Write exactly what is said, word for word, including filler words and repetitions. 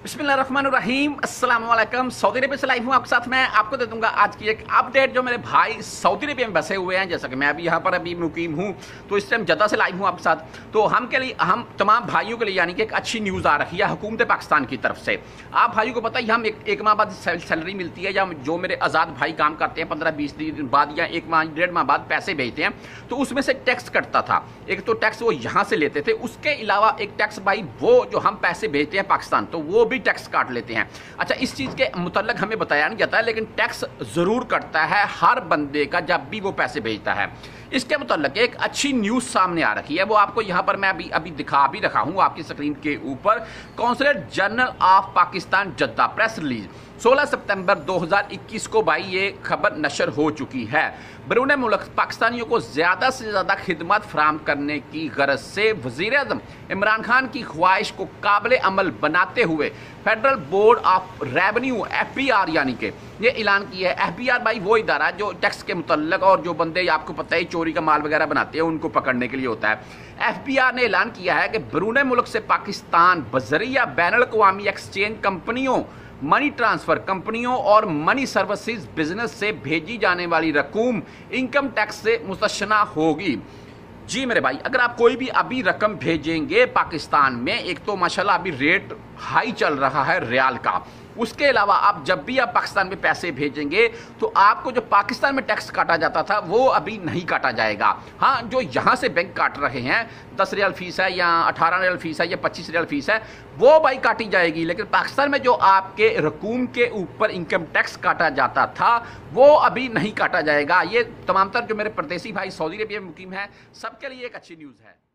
बिस्मिल्लाहिर्रहमानिर्रहीम अस्सलाम वालेकुम। सऊदी अरब से लाइव हूँ आपके साथ। मैं आपको दे दूंगा आज की एक अपडेट जो मेरे भाई सऊदी अरब में बसे हुए हैं। जैसा कि मैं अभी यहाँ पर अभी मुकीम हूँ, तो इस टाइम जद्दा से लाइव हूँ आपके साथ। तो हम के लिए हम तमाम भाइयों के लिए यानी कि एक अच्छी न्यूज़ आ रही है हुकूमत पाकिस्तान की तरफ से। आप भाइयों को पता ही हम एक, एक माह बाद सैलरी मिलती है, या जो मेरे आज़ाद भाई काम करते हैं पंद्रह बीस दिन बाद या एक माह डेढ़ माह बाद पैसे भेजते हैं, तो उसमें से टैक्स कटता था। एक तो टैक्स वो यहाँ से लेते थे, उसके अलावा एक टैक्स भाई वो जो हम पैसे भेजते हैं पाकिस्तान, तो वो भी टैक्स काट लेते हैं। अच्छा, इस चीज़ के मुतल्लक हमें बताया नहीं जाता है, लेकिन टैक्स ज़रूर कटता है हर बंदे का जब भी वो पैसे भेजता है। इसके मुतल्लक एक अच्छी न्यूज़ सामने आ रही है, वो आपको यहाँ पर मैं अभी अभी दिखा भी रखा हूँ आपकी स्क्रीन के ऊपर। Consulate general of Pakistan Jeddah press release सोलह सितंबर दो हज़ार इक्कीस को भाई ये खबर नशर हो चुकी है। बैरून मुल्क पाकिस्तानियों को ज़्यादा से ज़्यादा खिदमत फराहम करने की गरज से वज़ीर-ए-आज़म इमरान खान की ख्वाहिश को काबिल अमल बनाते हुए federal board of revenue F B R यानी कि ये ऐलान किया है। एफ बी आर भाई वो इदारा जो टैक्स के मुतल्लक और जो बंदे आपको पता है चोरी का माल वगैरह बनाते हैं उनको पकड़ने के लिए होता है। एफ बी आर ने ऐलान किया है कि बैरून मुल्क से पाकिस्तान बजरिया बैनुल अक़वामी एक्सचेंज कंपनियों, मनी ट्रांसफ़र कंपनियों और मनी सर्विसेज बिजनेस से भेजी जाने वाली रकूम इनकम टैक्स से मुस्तस्ना होगी। जी मेरे भाई, अगर आप कोई भी अभी रकम भेजेंगे पाकिस्तान में, एक तो माशाल्लाह अभी रेट हाई चल रहा है रियाल का, उसके अलावा आप जब भी आप पाकिस्तान में पैसे भेजेंगे तो आपको जो पाकिस्तान में टैक्स काटा जाता था वो अभी नहीं काटा जाएगा। हाँ, जो यहाँ से बैंक काट रहे हैं, दस रियाल फीस है या अठारह रियाल फीस है या पच्चीस रियाल फीस है, वो भाई काटी जाएगी। लेकिन पाकिस्तान में जो आपके रकूम के ऊपर इनकम टैक्स काटा जाता था वो अभी नहीं काटा जाएगा। ये तमाम तर जो मेरे परदेसी भाई सऊदी अरब में मुकीम है, सबके लिए एक अच्छी न्यूज़ है।